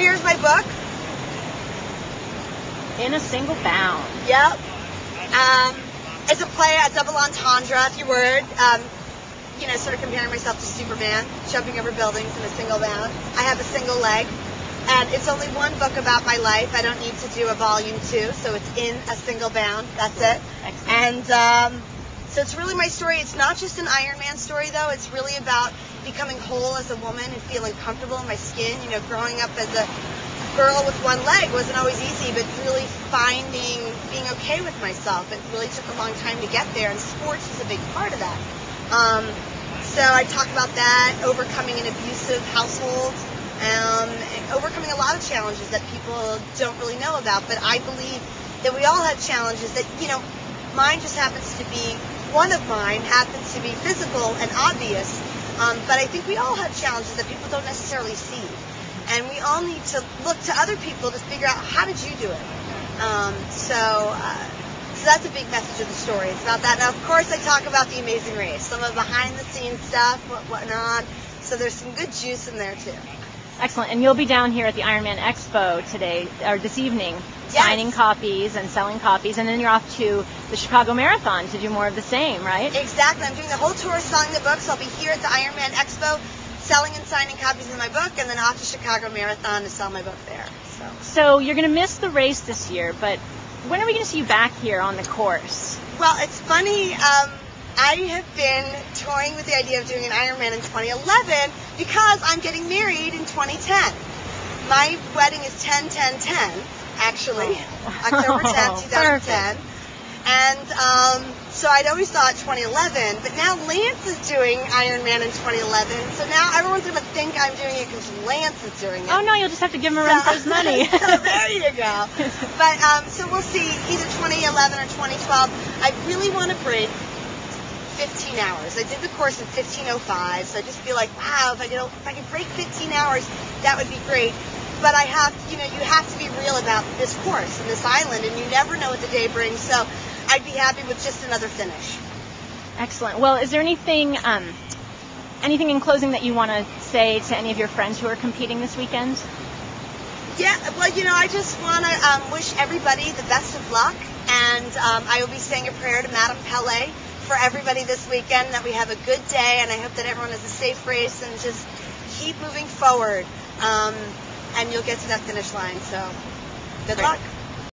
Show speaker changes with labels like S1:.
S1: here's my book.
S2: In a Single Bound.
S1: Yep. It's a play, a double entendre, if you would. Sort of comparing myself to Superman, jumping over buildings in a single bound. I have a single leg, and it's only one book about my life. I don't need to do a volume 2, so it's in a single bound. That's it.
S2: Excellent.
S1: And so it's really my story. It's not just an Ironman story, though. It's really about becoming whole as a woman and feeling comfortable in my skin. Growing up as a girl with one leg wasn't always easy, but really being okay with myself. It really took a long time to get there, and sports is a big part of that. So I talk about that, overcoming an abusive household, and overcoming a lot of challenges that people don't really know about. But I believe that we all have challenges that, mine just happens to be, one of mine happens to be physical and obvious. But I think we all have challenges that people don't necessarily see. And we all need to look to other people to figure out, how did you do it? So that's a big message of the story. It's about that. Now, of course, I talk about the Amazing Race, some of behind-the-scenes stuff, whatnot. So there's some good juice in there, too.
S2: Excellent. And you'll be down here at the Ironman Expo today, or this evening,
S1: yes,
S2: signing copies and selling copies. And then you're off to the Chicago Marathon to do more of the same, right?
S1: Exactly. I'm doing the whole tour selling the book, so I'll be here at the Ironman Expo selling and signing copies of my book, and then off to Chicago Marathon to sell my book there.
S2: So you're going to miss the race this year, but when are we going to see you back here on the course?
S1: Well, it's funny. I have been toying with the idea of doing an Ironman in 2011 because I'm getting married in 2010. My wedding is 10-10-10, actually, October 10th, 2010. And so I'd always thought 2011, but now Lance is doing Ironman in 2011, so now everyone's going to think I'm doing it because Lance is doing it.
S2: Oh, no, you'll just have to give him a run for his money.
S1: So there you go. But so we'll see, either 2011 or 2012. I really want to break 15 hours. I did the course in 15:05, so I just feel like, wow, if I could break 15 hours, that would be great. But I have, you have to be real about this course and this island, and you never know what the day brings. So I'd be happy with just another finish.
S2: Excellent. Well, is there anything in closing that you want to say to any of your friends who are competing this weekend?
S1: Yeah, well, I just want to wish everybody the best of luck, and I will be saying a prayer to Madame Pele for everybody this weekend, that we have a good day, and I hope that everyone has a safe race and just keep moving forward, and you'll get to that finish line. So good luck.